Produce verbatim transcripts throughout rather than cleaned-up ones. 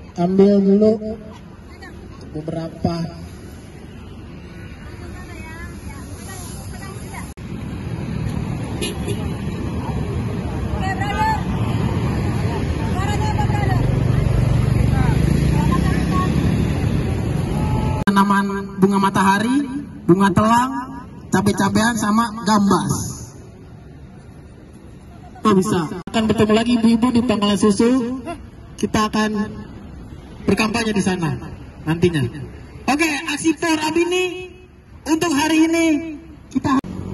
ambil dulu beberapa. Tanaman bunga matahari, bunga telang, cabai-cabean sama gambas. Oh bisa. Akan bertemu lagi ibu-ibu di Pangkalan Susu. Kita akan berkampanye di sana nantinya. Oke, aksi For Abini untuk hari ini kita.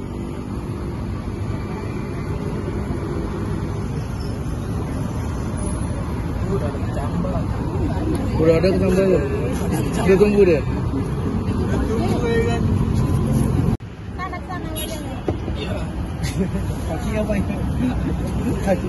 Udah ada sambal loh. Udah tunggu deh. Kaki apa ini? Kaki.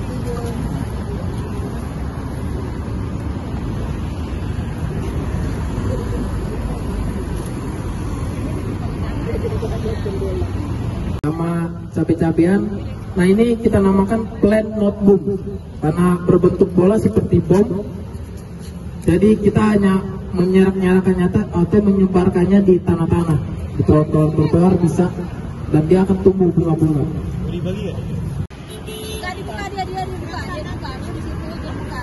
Nama cabai-cabean. Nah ini kita namakan plant not boom karena berbentuk bola seperti bom. Jadi kita hanya menyerak-nyerakan nyata atau menyebarkannya di tanah-tanah, di trotoar-trotoar bisa, dan dia akan tumbuh bunga-bunga. Bagi-bagi ya? Buka, dibuka, dia, dia dibuka, dia dibuka, dia di situ, dia buka.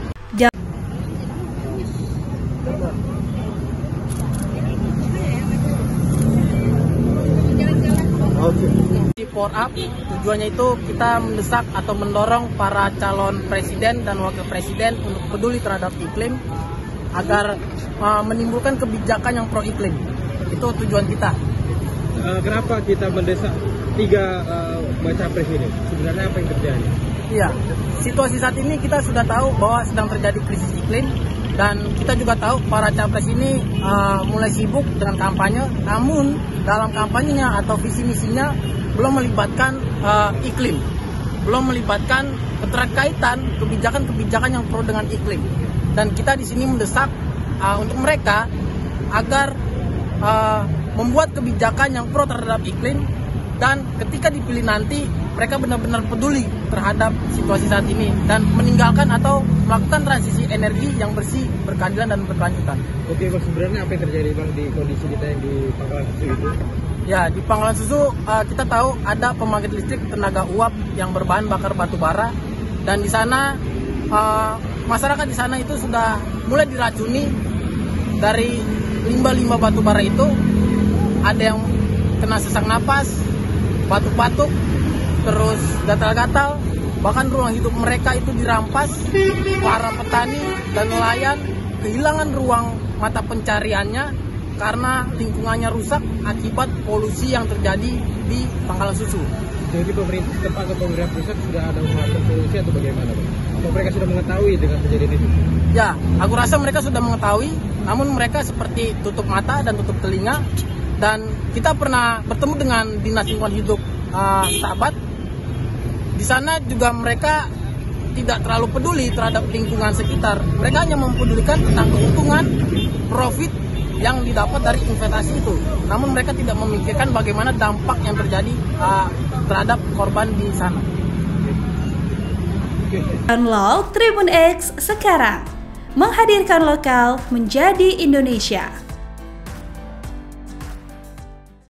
Di For Up tujuannya itu kita mendesak atau mendorong para calon presiden dan wakil presiden untuk peduli terhadap iklim agar uh, menimbulkan kebijakan yang pro iklim. Itu tujuan kita. Uh, kenapa kita mendesak tiga uh, baca presiden? Sebenarnya apa yang terjadi? Iya, situasi saat ini kita sudah tahu bahwa sedang terjadi krisis iklim, dan kita juga tahu para capres ini uh, mulai sibuk dengan kampanye, namun dalam kampanyenya atau visi misinya belum melibatkan uh, iklim, belum melibatkan keterkaitan kebijakan-kebijakan yang pro dengan iklim. Dan kita di sini mendesak uh, untuk mereka agar uh, membuat kebijakan yang pro terhadap iklim, dan ketika dipilih nanti mereka benar-benar peduli terhadap situasi saat ini dan meninggalkan atau melakukan transisi energi yang bersih, berkeadilan dan berkelanjutan. Oke, Bang, sebenarnya apa yang terjadi Bang di kondisi kita yang di Pangkalan Susu itu? Ya, di Pangkalan Susu uh, kita tahu ada pembangkit listrik tenaga uap yang berbahan bakar batu bara, dan di sana uh, masyarakat di sana itu sudah mulai diracuni dari limbah-limbah batu bara itu. Ada yang kena sesak napas, batuk-batuk, terus gatal-gatal, bahkan ruang hidup mereka itu dirampas. Para petani dan nelayan kehilangan ruang mata pencariannya karena lingkungannya rusak akibat polusi yang terjadi di Pangkalan Susu. Jadi pemerintah setempat atau pemerintah pusat sudah ada mengatur solusi atau bagaimana, Bang? Atau mereka sudah mengetahui dengan kejadian itu? Ya, aku rasa mereka sudah mengetahui, namun mereka seperti tutup mata dan tutup telinga. Dan kita pernah bertemu dengan Dinas Lingkungan Hidup uh, Sahabat. Di sana juga mereka tidak terlalu peduli terhadap lingkungan sekitar. Mereka hanya mempedulikan tentang keuntungan, profit yang didapat dari investasi itu. Namun mereka tidak memikirkan bagaimana dampak yang terjadi uh, terhadap korban di sana. Download Tribun X sekarang, menghadirkan lokal menjadi Indonesia.